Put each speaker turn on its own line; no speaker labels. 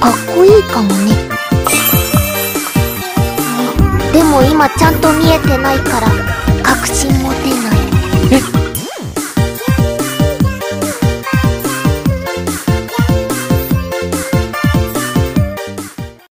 かっこいいかもね。でも今ちゃんと見えてないから確信持てない。